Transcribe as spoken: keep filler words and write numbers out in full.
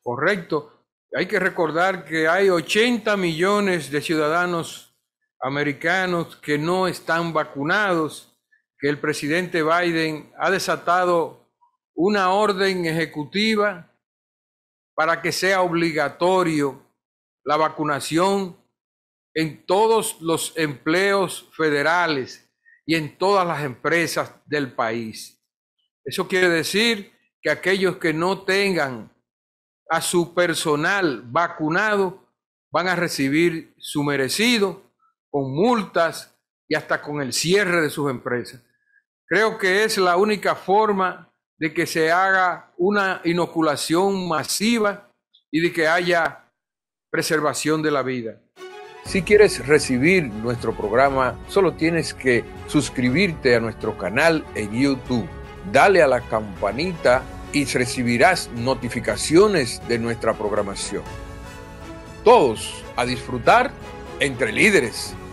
Correcto. Hay que recordar que hay ochenta millones de ciudadanos americanos que no están vacunados, que el presidente Biden ha desatado una orden ejecutiva para que sea obligatorio la vacunación en todos los empleos federales y en todas las empresas del país. Eso quiere decir que aquellos que no tengan a su personal vacunado van a recibir su merecido con multas y hasta con el cierre de sus empresas. Creo que es la única forma de que se haga una inoculación masiva y de que haya preservación de la vida. Si quieres recibir nuestro programa, solo tienes que suscribirte a nuestro canal en YouTube. Dale a la campanita y recibirás notificaciones de nuestra programación. Todos a disfrutar entre líderes.